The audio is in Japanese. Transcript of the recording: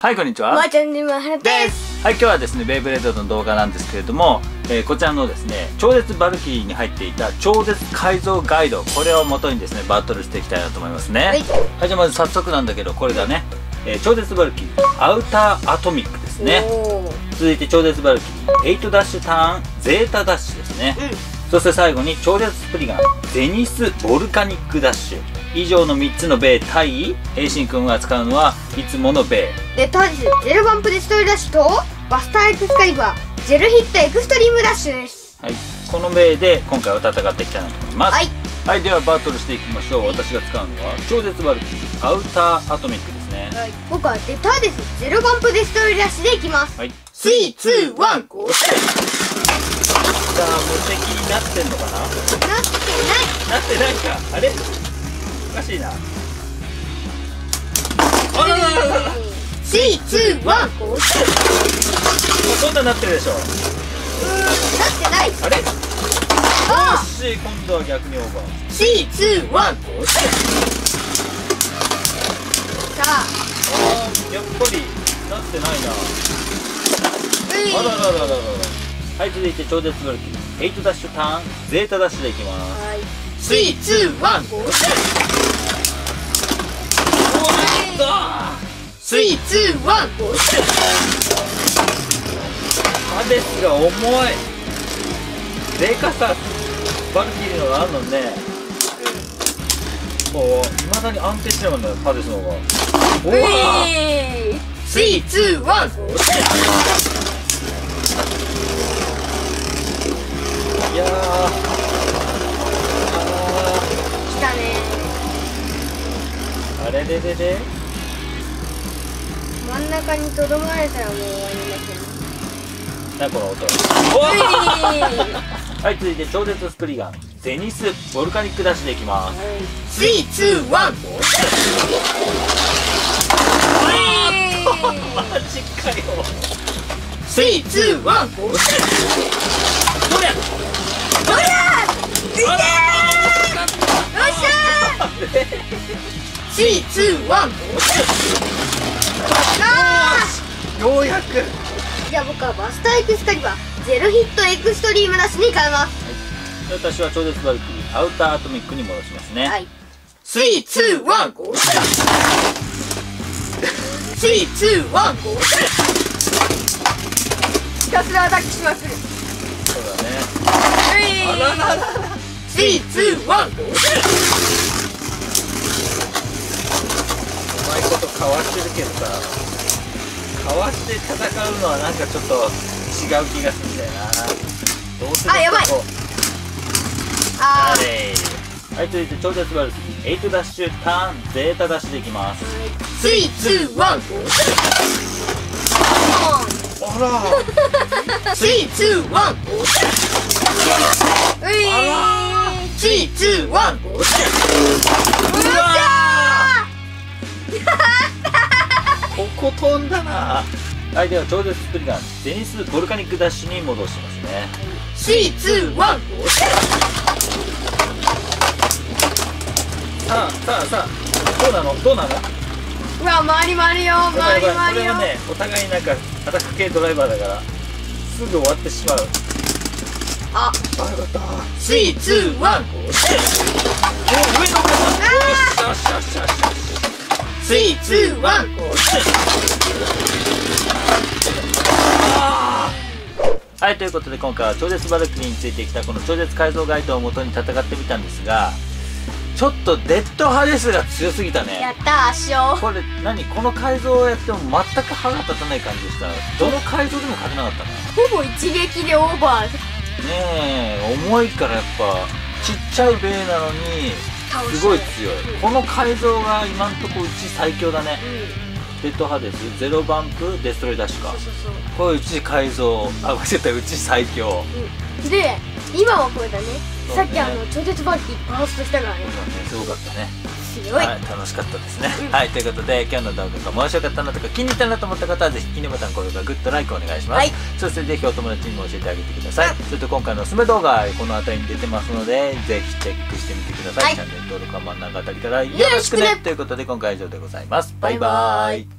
はい、こんにちは。 まーちゃんでまはるです。 はい、今日はですね、ベイブレードの動画なんですけれども、こちらのですね、超絶バルキリーに入っていた超絶改造ガイド、これを元にですね、バトルしていきたいなと思いますね。はい、はい、じゃあまず早速なんだけど、これだね、超絶バルキリー、アウターアトミックですね。続いて超絶バルキリー、8ダッシュターン、ゼータダッシュですね。そして最後に超絶スプリガン、ゼニスボルカニックダッシュ。以上の3つのベイ対変身君が使うのはいつものベイで、当時ゼロバンプデストロイダッシュとバスターエクスカリバージェルヒットエクストリームダッシュです。 はい、このベイで今回は戦っていきたいなと思います。はい、はい、ではバトルしていきましょう。私が使うのは超絶バルキリーアウターアトミックですね。はい、 僕はデターです。ゼロバンプデストロイダッシュでいきます。はい、3、2、1、ゴー。 じゃあ無敵になってんのかな。 なってないか。あれおかしいな。あららららら。 3、2、1、ゴー。 そんななってるでしょ。 なってない。 あれ。よし、今度は逆にオーバー。 3、2、1、ゴー。さあ。 やっぱりなってないな。あらららららら。はい、続いて超絶バルキリー8ダッシュターンゼータダッシュでいきます。 3、2、1、ゴー。3、2、1、ゴー。 ハデスが重い。でかさバルキリーのがあるのね。こう未だに安定してるもんね、ハデスの方が。うわー。 3、2、1、ゴー。 いやー、 来たねー。あれれれれ。 真ん中にとどまれたらもう終わりません。 なこの音。はい、続いて超絶スプリガンゼニスボルカニックダッシュでいきます。 3、2、1、ゴー。 マジかよ。 3、2、1、ゴー。 どりゃどりゃいけー。よっしゃー。3、2、1、ゴー。 ようやく。 じゃあ僕はバスターエクスカリバーゼロヒットエクストリームダッシュに変えます。 はい、私は超絶バルキリーアウターアトミックに戻しますね。はい、 3、2、1、ゴー。3、2、1、ゴー。ひたすらアタックします。 そうだね。 あらららら。3、2、1、ゴー。 うまいことかわしてるけどさ、かわして戦うのはなんかちょっと違う気がするんだよな。どうせあ、やばい。 あれ。はい、続いて超絶バルキリー8ダッシュターンゼータダッシュでいきます。 3、2、1、ゴー。 あら。 3、2、1、ゴー。 あら。 3、2、1、ゴー。 ここ飛んだな。はい、では超絶スプリガンゼニスボルカニックダッシュに戻しますね。 3、2、1、ゴー。 さあどうなの。 うわ、回り回るよ、回り回るよ。 これはね、お互いなんかアタック系ドライバーだからすぐ終わってしまう。 あ、 よかった。 3、2、1、ゴー。 上の方。よし。 3、2、1、ゴー。 はい、ということで今回は超絶バルキリーについてきたこの超絶改造ガイドを元に戦ってみたんですが、ちょっとデッド派ですが強すぎたね。 やったー、圧勝。 これこの改造をやっても全く歯が立たない感じでした。どの改造でも勝てなかったな。 ほぼ一撃でオーバー。 ねえ、重いからやっぱちっちゃいベイなのにすごい強い。この改造が今んとこうち最強だね。デッド派です。ゼロバンプデストロイダッシュか。これうち改造、あ、間違った、うち最強。 で、今はこれだね。さっき超絶バルキリーバーストしたからね。 すごかったね。 強い。 はい、楽しかったですね。はい、ということで今日の動画が面白かったなとか気に入ったなと思った方はぜひいいねボタン、高評価、グッドライクお願いします。そしてぜひお友達にも教えてあげてください。それと今回のおすすめ動画この辺りに出てますのでぜひチェックしてみてください。チャンネル登録は真ん中あたりからよろしくね。ということで今回は以上でございます。バイバーイ。